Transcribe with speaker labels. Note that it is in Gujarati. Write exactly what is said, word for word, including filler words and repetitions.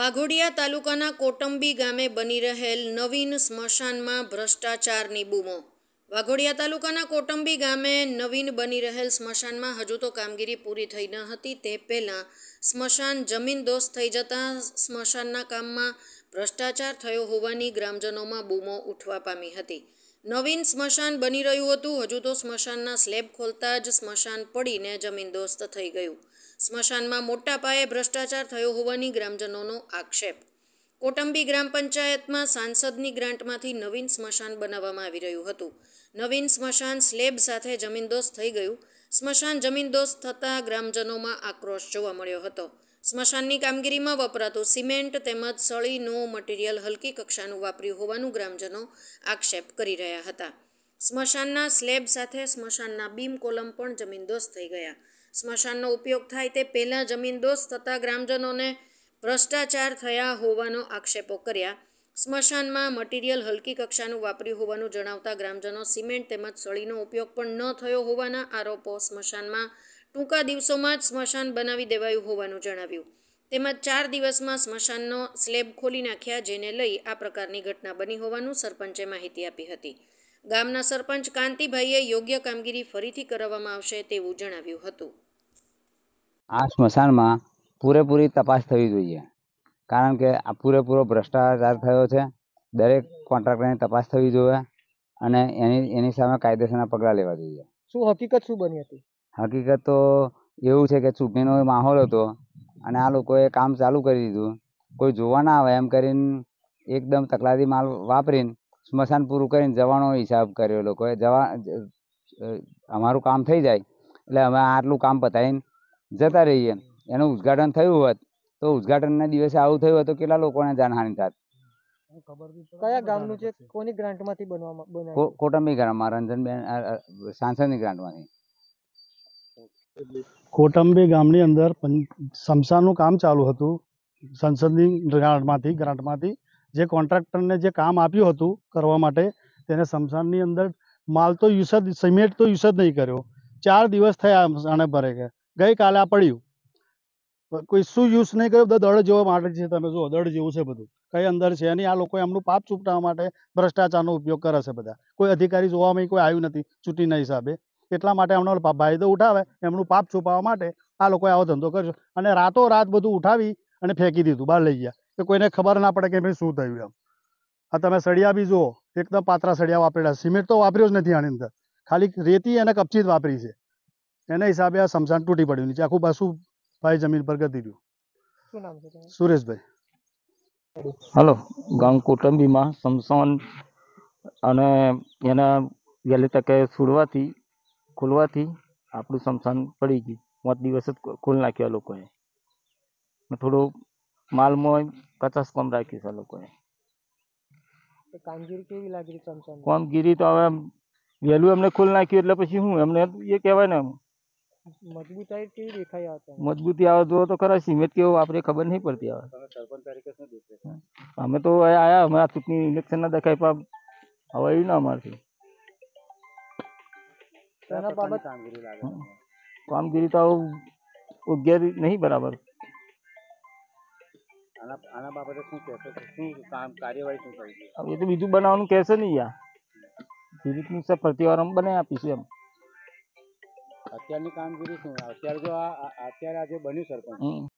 Speaker 1: વાઘોડિયા તાલુકાના કોટંબી ગામે બની રહેલ નવીન સ્મશાનમાં ભ્રષ્ટાચારની બૂમો। વાઘોડિયા તાલુકાના કોટંબી ગામે નવીન બની રહેલ સ્મશાનમાં હજુ તો કામગીરી પૂરી થઈ ન હતી તે પહેલાં સ્મશાન જમીનદોસ્ત થઈ જતાં સ્મશાનના કામમાં ભ્રષ્ટાચાર થયો હોવાની ગ્રામજનોમાં બૂમો ઉઠવા પામી હતી। નવીન સ્મશાન બની રહ્યું હતું, હજુ તો સ્મશાનના સ્લેબ ખોલતા જ સ્મશાન પડીને જમીનદોસ્ત થઈ ગયું। સ્મશાનમાં મોટા પાયે ભ્રષ્ટાચાર થયો હોવાની ગ્રામજનોનો આક્ષેપ। કોટંબી ગ્રામ પંચાયતમાં સાંસદની ગ્રાન્ટમાંથી નવીન સ્મશાન બનાવવામાં આવી રહ્યું હતું। નવીન સ્મશાન સ્લેબ સાથે જમીનદોસ્ત થઈ ગયું। સ્મશાન જમીનદોસ્ત થતાં ગ્રામજનોમાં આક્રોશ જોવા મળ્યો હતો। સ્મશાનની કામગીરીમાં વપરાતું સિમેન્ટ તેમજ સળીનું મટીરિયલ હલકી કક્ષાનું વાપર્યું હોવાનું ગ્રામજનો આક્ષેપ કરી રહ્યા હતા। સ્મશાનના સ્લેબ સાથે સ્મશાનના બીમ કોલમ પણ જમીનદોસ્ત થઈ ગયા। સ્મશાનનો ઉપયોગ થાય તે પહેલાં જમીનદોસ્ત થતાં ગ્રામજનોને ભ્રષ્ટાચાર થયા હોવાનો આક્ષેપો કર્યા। સ્મશાનમાં મટીરિયલ હલકી કક્ષાનું વાપર્યું હોવાનું જણાવતા ગ્રામજનો સિમેન્ટ તેમજ સળીનો ઉપયોગ પણ ન થયો હોવાના આરોપો। સ્મશાનમાં ટૂંકા દિવસોમાં જ સ્મશાન બનાવી દેવાયું હોવાનું જણાવ્યું। તેમજ ચાર દિવસમાં સ્મશાનનો સ્લેબ ખોલી નાખ્યા, જેને લઈ આ પ્રકારની ઘટના બની હોવાનું સરપંચે માહિતી આપી હતી। ગામના સરપંચ કાંતિભાઈએ યોગ્ય કામગીરી ફરીથી કરાવવામાં આવશે તેવું જણાવ્યું હતું।
Speaker 2: આ સ્મશાનમાં પૂરેપૂરી તપાસ થવી જોઈએ, કારણ કે આ પૂરેપૂરો ભ્રષ્ટાચાર થયો છે। દરેક કોન્ટ્રાક્ટરની તપાસ થવી જોઈએ અને એની એની સામે કાયદેસરના પગલાં લેવા જોઈએ।
Speaker 3: શું હકીકત શું બની હતી?
Speaker 2: હકીકત તો એવું છે કે ચૂંટણીનો માહોલ હતો અને આ લોકોએ કામ ચાલુ કરી દીધું, કોઈ જોવા ના આવે એમ કરીને એકદમ તકલાદી માલ વાપરીને સ્મશાન પૂરું કરીને જવાનો હિસાબ કર્યો લોકોએ। જવા અમારું કામ થઈ જાય એટલે અમે આટલું કામ પતાવીને જતા રહીએ। એનું ઉદ્ઘાટન થયું હોત તો ઉદ્ઘાટનના દિવસે આવું થયું હોત તો કેટલા લોકોને જાનહાનિ થાત।
Speaker 3: કયા ગામનું છે? કોની ગ્રાન્ટમાંથી બનવામાં બનાવ્યું?
Speaker 2: કોટંબી ગ્રામમાં રંજનબેન સાંસદની ગ્રાન્ટમાંથી।
Speaker 4: કોટંબી ગામની અંદર સ્મશાનનું કામ ચાલુ હતું સંસદની ગ્રાન્ટમાંથી ગ્રાન્ટમાંથી જે કોન્ટ્રાક્ટરને જે કામ આપ્યું હતું કરવા માટે તેને સ્મશાનની અંદર માલ તો યુઝ જ સિમેન્ટ તો યુઝ જ નહીં કર્યો। ચાર દિવસ થયા આને ભરે ગયા, ગઈકાલે આ પડ્યું, કોઈ શું યુઝ નહીં કર્યો, બધા દળ જેવા માટે છે। તમે જુઓ, દળ જેવું છે બધું, કઈ અંદર છે નહીં। આ લોકો એમનું પાપ ચૂંટવા માટે ભ્રષ્ટાચારનો ઉપયોગ કરે છે બધા। કોઈ અધિકારી જોવામાં કોઈ આવ્યું નથી ચૂંટણીના હિસાબે, એટલા માટે એમનો ફાયદો ઉઠાવે, એમનું પાપ છુપાવવા માટે આ લોકોએ આવો ધંધો કર્યો અને રાતો રાત બધું ઉઠાવી અને ફેંકી દીધું, બહાર લઈ ગયા કે કોઈને ખબર ના પડે કે ભાઈ શું થયું એમ। આ તમે સળિયા બી જુઓ, એકદમ પાતળા સળિયા વાપરેલા, સિમેન્ટ તો વાપર્યો જ નથી આની અંદર, ખાલી રેતી અને કપચી જ વાપરી છે। એના હિસાબે આ સ્મશાન તૂટી પડ્યું, નીચે આખું પાછું ભાઈ જમીન પર ગતી રહ્યું।
Speaker 3: શું નામ છે?
Speaker 4: સુરેશભાઈ।
Speaker 5: હલો, ગામ કોટંબીમાં સ્મશાન અને એના વહેલી તકે છોડવાથી ખોલવાથી આપણું સ્મશાન પડી ગયું। પાંચ દિવસ જ ખોલી નાખ્યા લોકોએ, થોડું માલમાં કચાશ કમ રાખ્યું છે લોકોએ।
Speaker 3: કામગીરી કેવી લાગી સ્મશાન?
Speaker 5: કામગીરી તો હવે વહેલું એમને ખોલી નાખ્યું એટલે પછી શું એમને એ કહેવાય ને,
Speaker 3: મજબૂતાઈ કેવી દેખાય?
Speaker 5: મજબૂતી આવે જો તો ખરા, સિમેન્ટ કેવું વાપરે ખબર નહીં પડતી। આવે અમે તો આયા, અમે આ ચૂંટણી ઇલેક્શન ના દેખાય પણ હવે એવું ના અમારથી કામગીરી તો યોગ્ય નહીં બરાબર।
Speaker 2: આના બાબતે શું કહેશો? શું કામ કાર્યવાહી શું થઈ?
Speaker 5: હવે એ તો બીજું બનાવવાનું કહેશે નહીં યાર, જે રીતનું છે ફરતી વાર અમે બનાવી આપીશું એમ।
Speaker 2: અત્યારની કામગીરી શું? અત્યારે જો આ અત્યારે આજે બન્યું સરપંચ